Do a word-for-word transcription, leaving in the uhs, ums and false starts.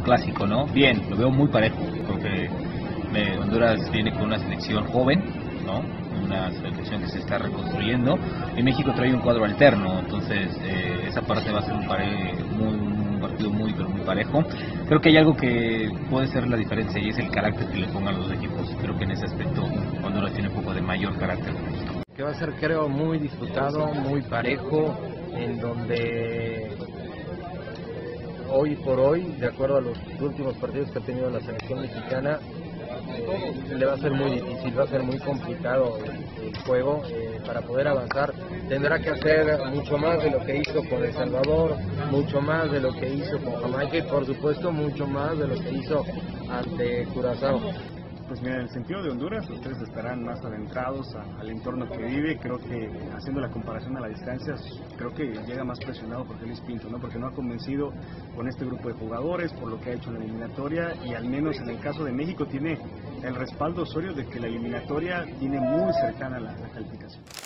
clásico, ¿no? Bien, lo veo muy parejo, porque eh, Honduras viene con una selección joven, ¿no? Una selección que se está reconstruyendo, y México trae un cuadro alterno, entonces eh, esa parte va a ser un, pare, muy, un partido muy, pero muy parejo. Creo que hay algo que puede ser la diferencia, y es el carácter que le pongan los equipos. Creo que en ese aspecto Honduras tiene un poco de mayor carácter. Que va a ser, creo, muy disputado, muy parejo, en donde hoy por hoy, de acuerdo a los últimos partidos que ha tenido la selección mexicana, le va a ser muy difícil, va a ser muy complicado el, el juego eh, para poder avanzar. Tendrá que hacer mucho más de lo que hizo con El Salvador, mucho más de lo que hizo con Jamaica y por supuesto mucho más de lo que hizo ante Curazao. Pues mira, en el sentido de Honduras, ustedes estarán más adentrados a, al entorno que vive. Creo que haciendo la comparación a la distancia, creo que llega más presionado por Félix Pinto, ¿no? Porque no ha convencido con este grupo de jugadores por lo que ha hecho en la eliminatoria, y al menos en el caso de México tiene el respaldo Osorio de que la eliminatoria tiene muy cercana la, la calificación.